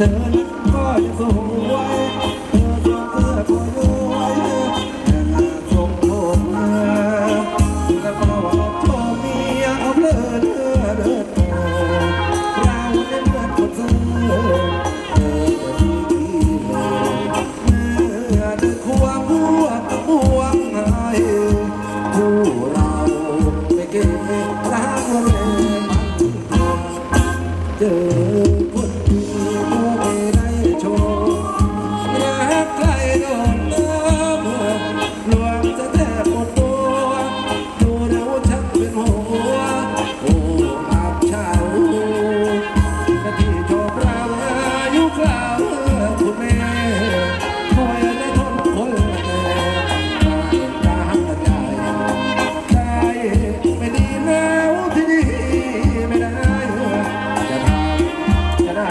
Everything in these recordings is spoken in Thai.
อนั้นก็ยังสวยเธอสวมเสื้อก็ย้วยแต่งานทรงผมแล้วก็ว่าชอบเมียเอาเพลินเธอเดินโตเราเล่นเหมือนคนเสื้อเธอจะดีเลยเมื่อเดินควงหัวห่วงหายผู้เราไม่เก่งรักวันเล่มันเจอคนดีก็ไม่ได้โชว์รักใครโดนเติมลวงจะแทบหมดตัวดูแล้วฉันเป็นหัวโอ้อาบเช้านาทีชอบเราอายุคราวคุณแม่คอยได้ทนคนละแน่ตาตาใจไม่ดีแล้วที่นี่ไม่ได้จะทำจะได้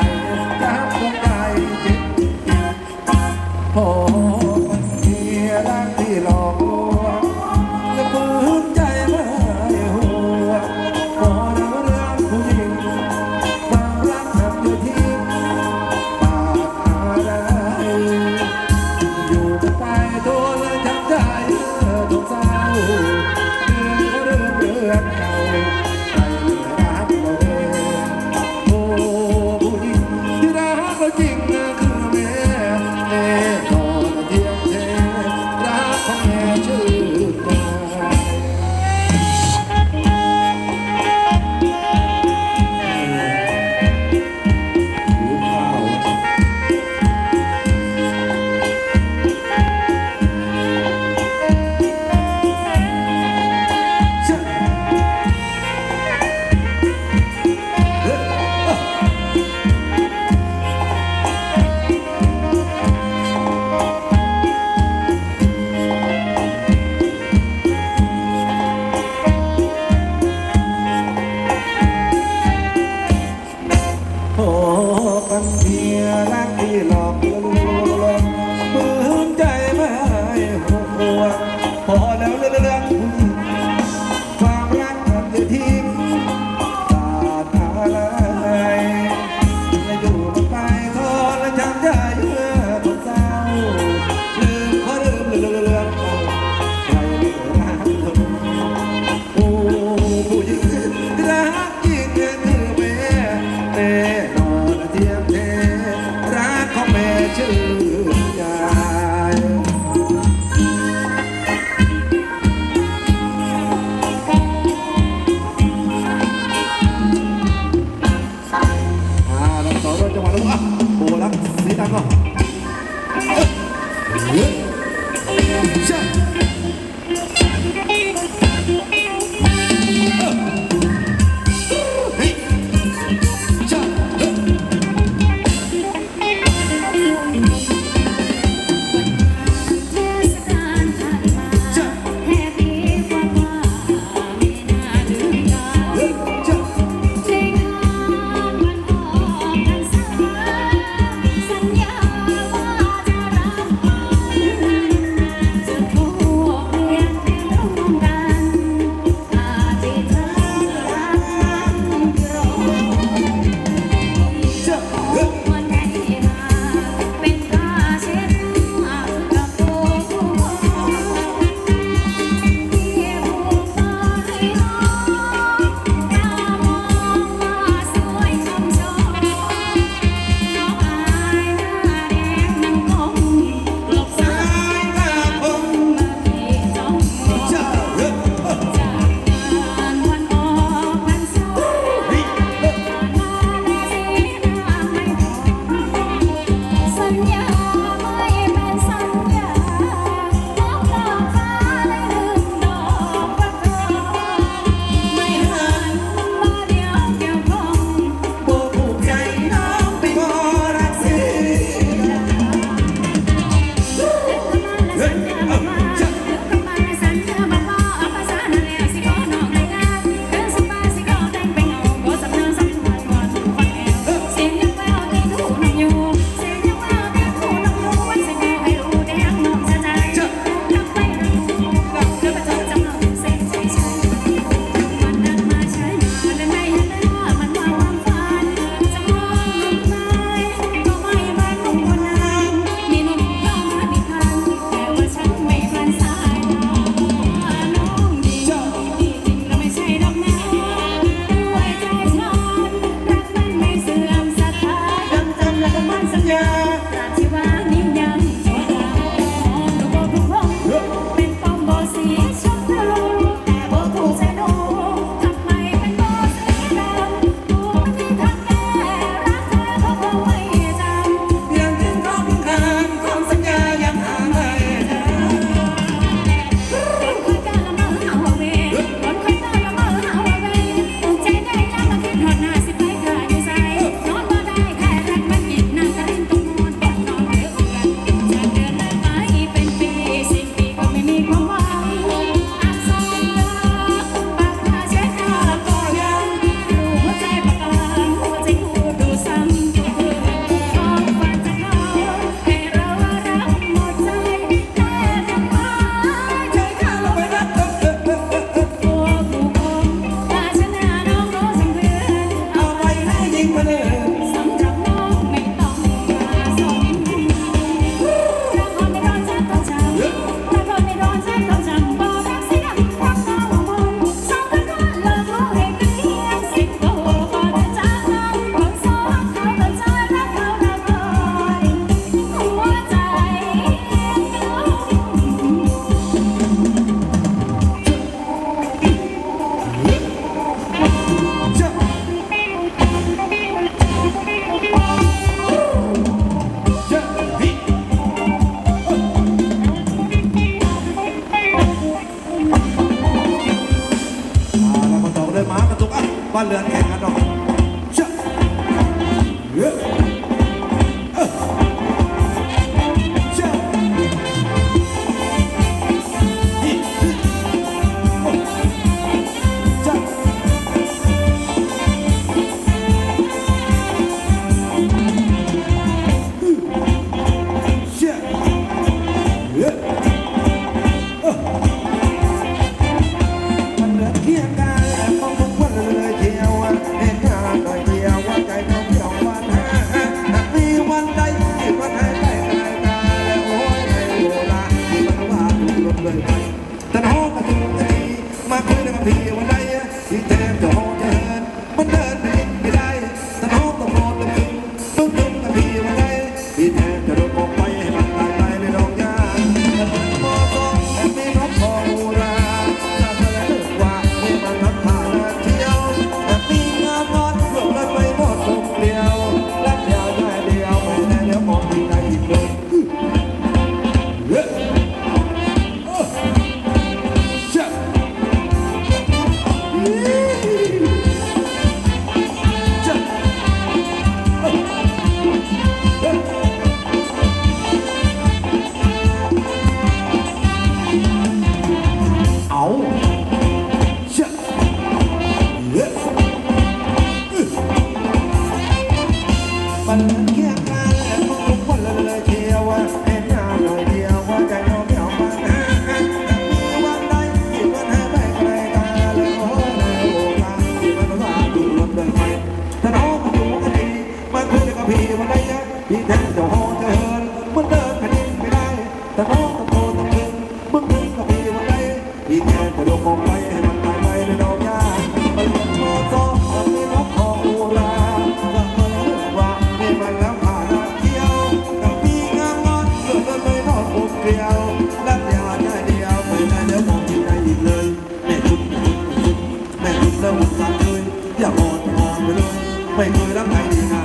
พี่แทนจะหอจะเหินมันเดินแผ่นดินไม่ได้แต่น้องตะโกนตะลึงมึงถึงกับพี่วันใดพี่แทนจะโดนมองไปให้มันตายไปในดอกหญ้าไปเรียนมอซอมันมีนกออกอุราว่าเมื่อว่านี่มันแล้วผ่านเที่ยวกับพี่งามงอนเกิดเลยนอกอกเกลียวรักยาได้เดียวไม่ได้เดี๋ยวมองที่ไหนอีกเลยแม่คุณแม่คุณแล้วมันสั่นเลยอย่ามองไปเลยไม่เคยรักใครดีงาม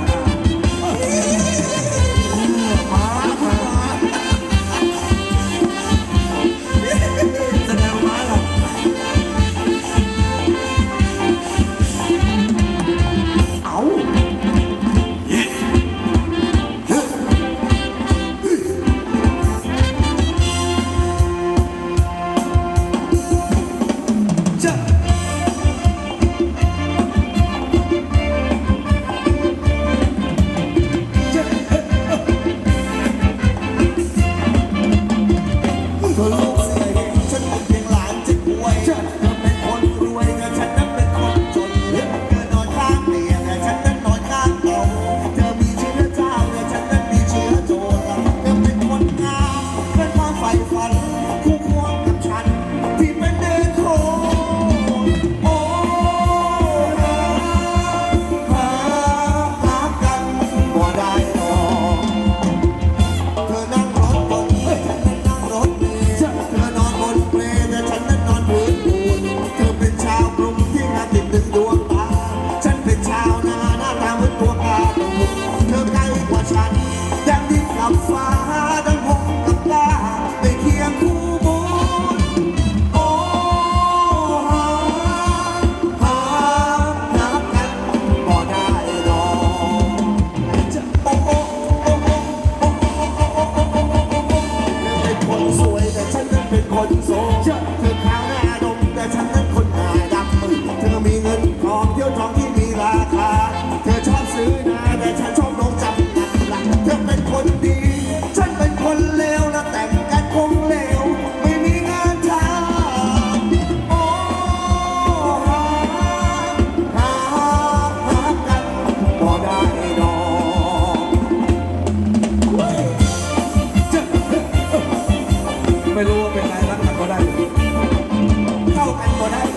ไม่รู้ว่าเป็นไรรักกันก็ได้เข้ากันก็ได้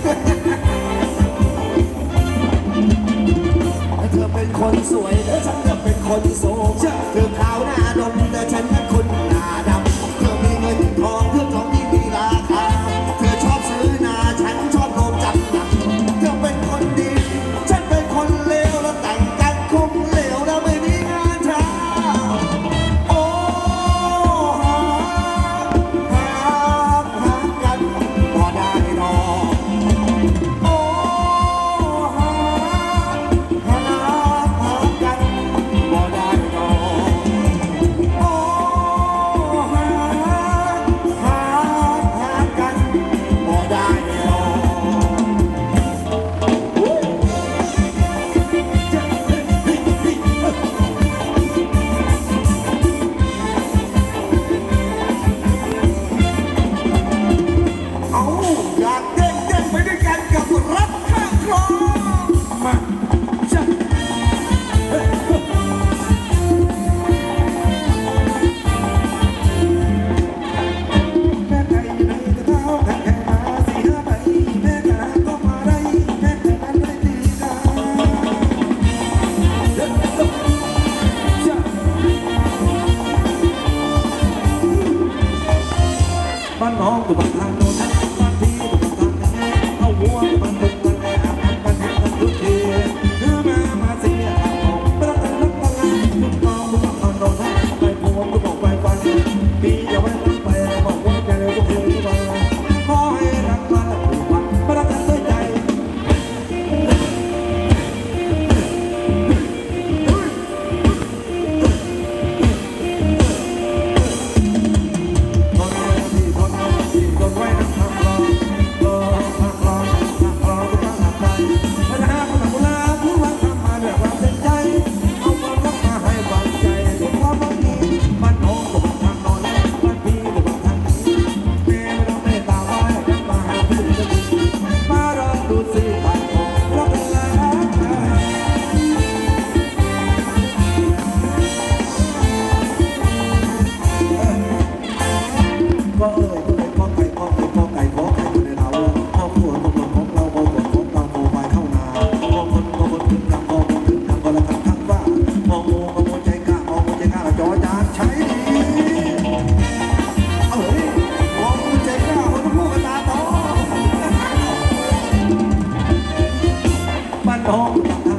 เธอเป็นคนสวยและฉันก็เป็นคนโสมเธอขาวหน้าดำแต่ฉันเป็นคนหน้าดำเธอมีเงินทองเธอทองที่มีราคาเธอชอบซื้อนาฉันชอบโดนจับหนักเธอเป็นคนดีฉันเป็นคนเลวแล้วแต่งกันคงเลวแล้วไม่มีงานทำโอ้องกับท